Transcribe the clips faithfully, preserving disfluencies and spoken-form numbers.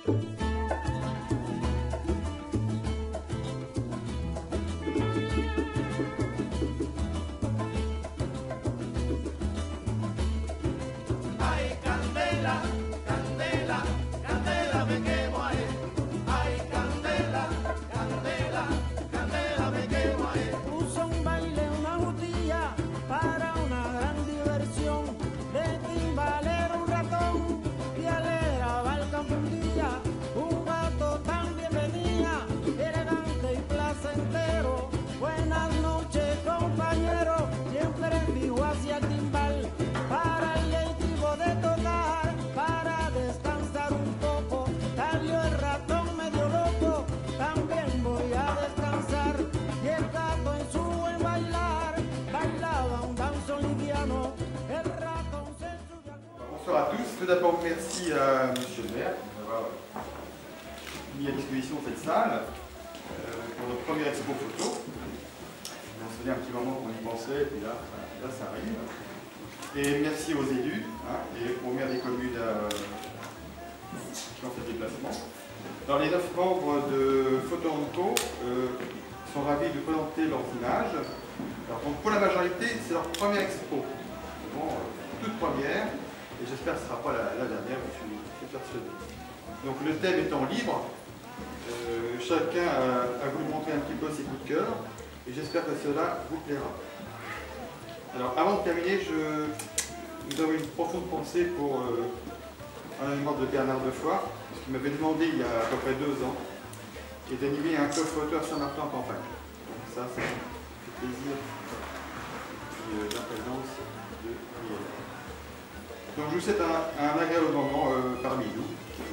Bonsoir à tous. Tout d'abord, merci à Monsieur le maire d'avoir mis à disposition cette salle euh, pour notre première expo photo. On se faisait un petit moment qu'on y pensait, et puis là, là ça arrive. Et merci aux élus hein, et aux maires des communes euh, qui ont fait le déplacement. Alors, les neuf membres de Photo Co euh, sont ravis de présenter leurs images. Alors, donc, pour la majorité, c'est leur première expo. Bon, euh, toute première. Et j'espère que ce ne sera pas la, la dernière, je suis, je suis persuadé. Donc le thème étant libre, euh, chacun a, a voulu montrer un petit peu ses coups de cœur, et j'espère que cela vous plaira. Alors avant de terminer, je, nous avons une profonde pensée pour euh, un mémoire de Bernard Defoy, qui m'avait demandé il y a à peu près deux ans, et d'animer un club photo à Saint-Martin en campagne. Donc ça, ça fait plaisir. Et euh, la présence de Miel. Donc je vous souhaite un, un agréable moment euh, parmi nous.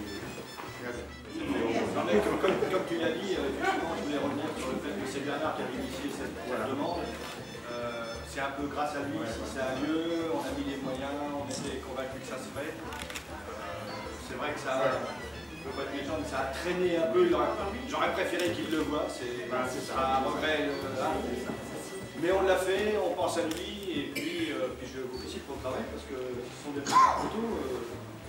Comme, comme, comme tu l'as dit, euh, effectivement, je voulais revenir sur le fait que c'est Bernard qui avait initié cette voilà. demande. Euh, c'est un peu grâce à lui si ça a lieu, on a mis les moyens, on était convaincus que ça se fait. Euh, c'est vrai que ça, je veux pas être méchant, mais ça a traîné un peu. J'aurais préféré qu'il le voie, c'est voilà, un regret. Euh, mais on l'a fait, on pense à lui, et puis, euh, puis je vous félicite pour le travail, parce que ce sont des photos, euh,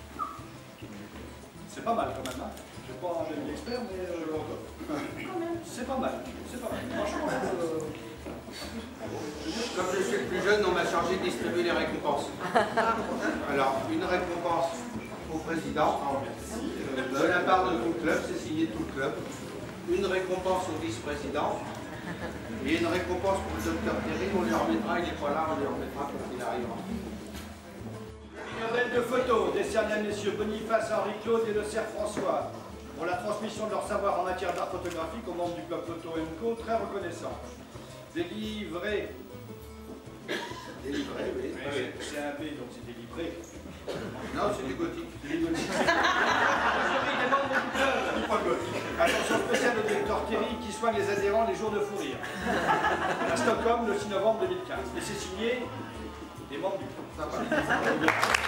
c'est pas mal quand même. Hein. Je ne suis pas un jeune expert, mais euh, c'est pas mal, c'est pas mal. Franchement, euh, comme je suis le plus jeune, on m'a chargé de distribuer les récompenses. Alors, une récompense au président, de la part de tout le club, c'est signé de tout le club. Une récompense au vice-président. Et une récompense pour le docteur Terry, on lui remettra, il n'est pas là, on lui remettra quand il arrivera. Une quinzaine de photos décernées à messieurs Boniface, Henri-Claude et Le Cerf François pour la transmission de leur savoir en matière d'art photographique aux membres du club Photo Co, très reconnaissant. Délivré. Délivré, oui. oui. C'est un B, donc c'est délivré. Non, c'est du gothique. C'est du gothique. Attention spéciale au directeur Terry qui soigne les adhérents les jours de fou rire. À Stockholm le six novembre deux mille quinze. Et c'est signé des membres du club.